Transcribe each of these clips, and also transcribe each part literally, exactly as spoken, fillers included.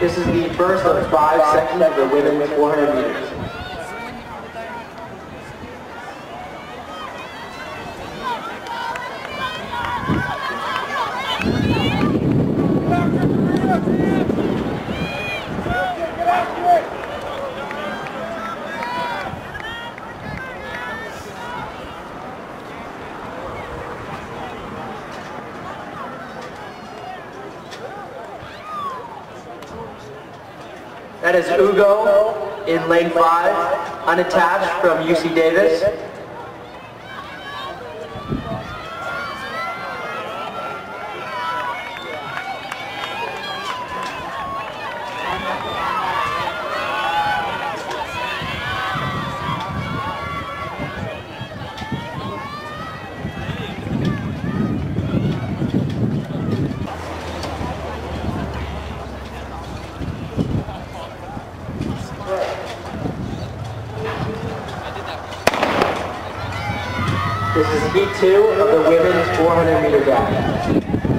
This is the first of five sections of the women's four hundred meters. That is Ugo in lane five, unattached from U C Davis. This is heat two of the women's four hundred meter dash.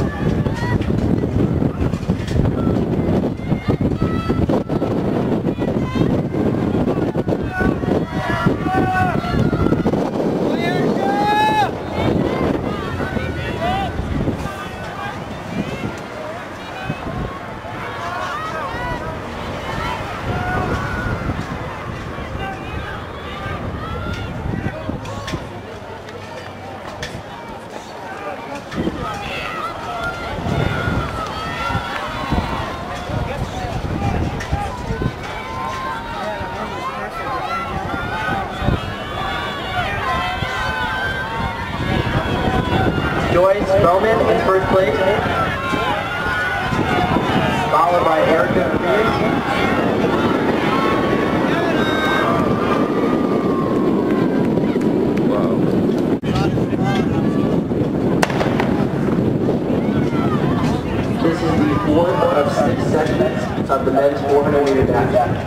Joyce Bowman in first place, followed by Erica Pierce. This is the fourth of six sections of the men's four hundred meter dash.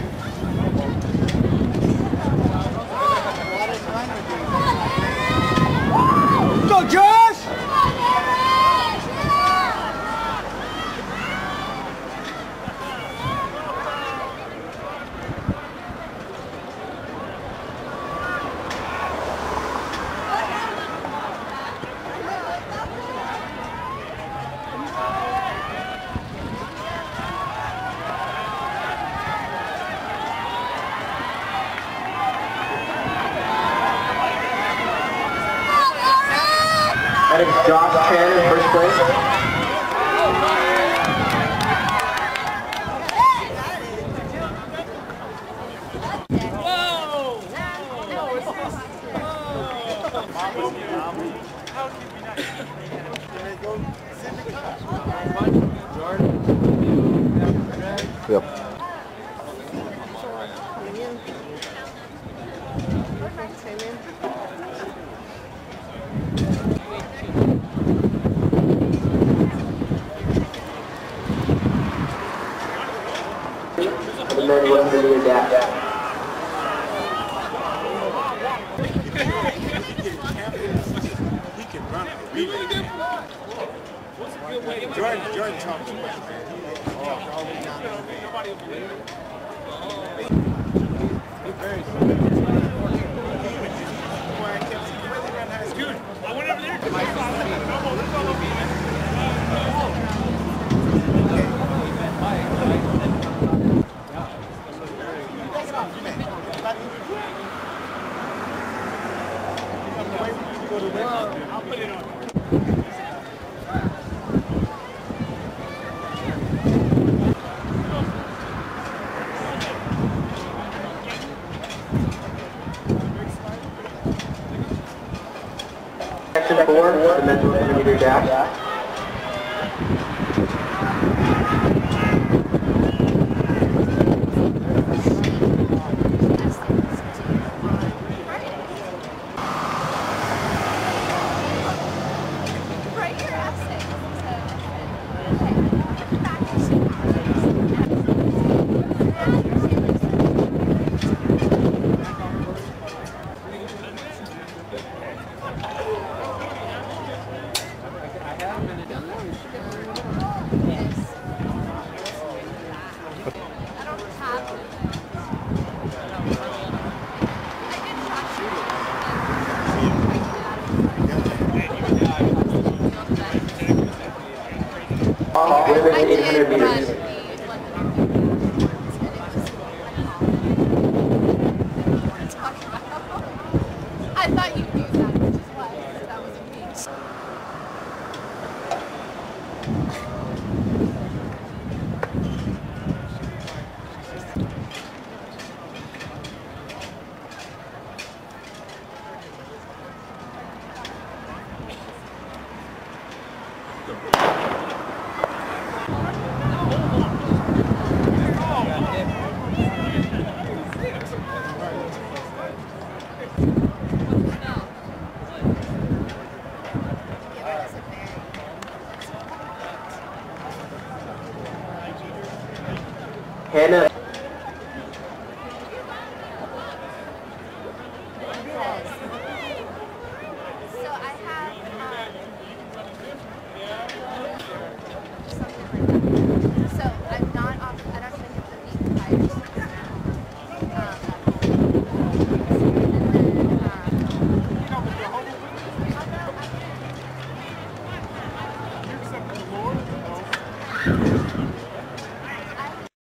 Go, Josh! That is Josh Chen in first place. Yep. The men one hundred meter dash. He can run a relay. Jordan, Jordan talks too much, man. Nobody will believe it. Very Dude, I went over there to my I'll put it on. Section four, the men's one hundred meter dash. women's eight hundred meters. I thought you knew that, which is why that was me. Hannah.